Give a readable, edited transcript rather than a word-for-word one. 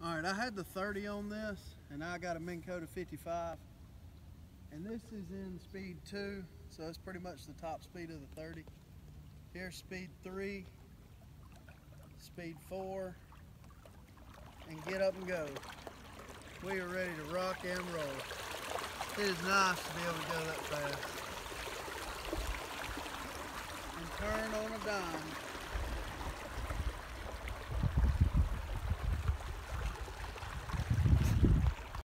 All right, I had the 30 on this, and now I got a Minn Kota 55. And this is in speed 2, so it's pretty much the top speed of the 30. Here's speed 3, speed 4, and get up and go. We are ready to rock and roll. It is nice to be able to go that fast. And turn on a dime.